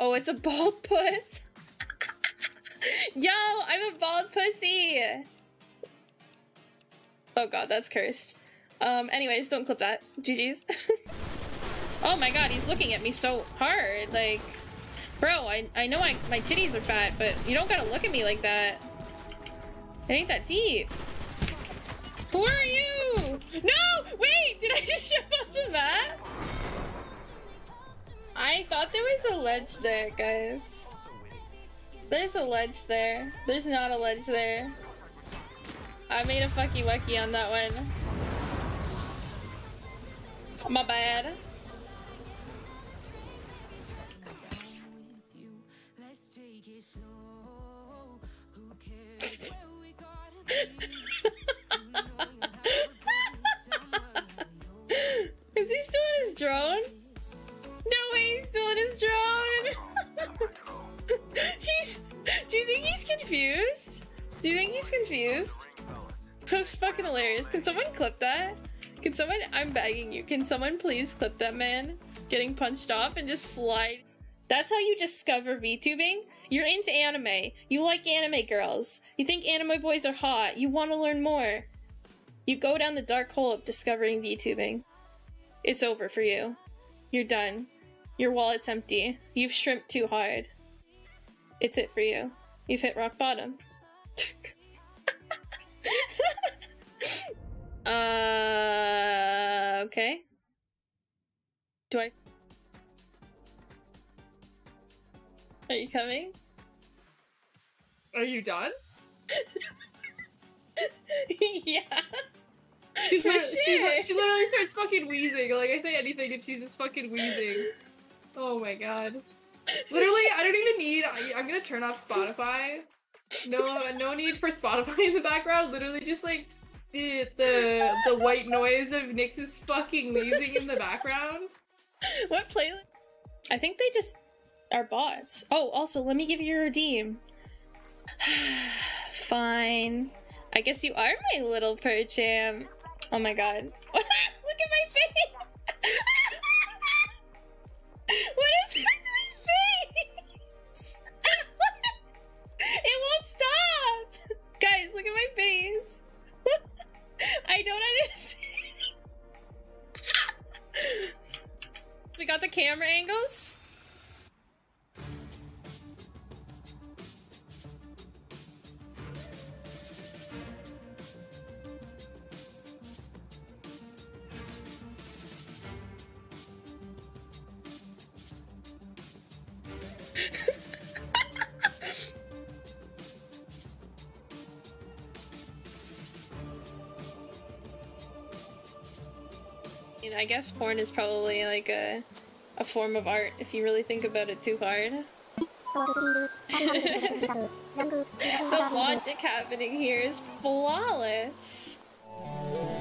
Oh, it's a bald puss. Yo, I'm a bald pussy. Oh god, that's cursed. Anyways, don't clip that. GG's. Oh my god, he's looking at me so hard. Like, bro, I know my titties are fat, but you don't gotta look at me like that. It ain't that deep. Who are you? No! Wait! Did I just jump off the map? I thought there was a ledge there, guys. There's a ledge there. There's not a ledge there. I made a fucky wucky on that one. My bad. Is he still in his drone? No way, he's still in his drone. Do you think he's confused? Do you think he's confused? That's fucking hilarious. Can someone clip that? Can someone, I'm begging you, can someone please clip that man getting punched off and just slide? That's how you discover VTubing? You're into anime. You like anime girls. You think anime boys are hot. You want to learn more. You go down the dark hole of discovering VTubing. It's over for you. You're done. Your wallet's empty. You've shrimped too hard. It's it for you. You've hit rock bottom. Okay. Do I... Are you coming? Are you done? Yeah. She literally starts fucking wheezing. Like, I say anything and she's just fucking wheezing. Oh my god. Literally, I don't even need... I'm gonna turn off Spotify. No need for Spotify in the background. Literally just like the white noise of Nyx's fucking wheezing in the background. What playlist? I think they just are bots. Oh, also, let me give you a redeem. Fine. I guess you are my little Percham. Oh my god. Look at my face! What is with my face? It won't stop! Guys, look at my face. I don't understand. We got the camera angles. I guess porn is probably like a form of art if you really think about it too hard. The logic happening here is flawless.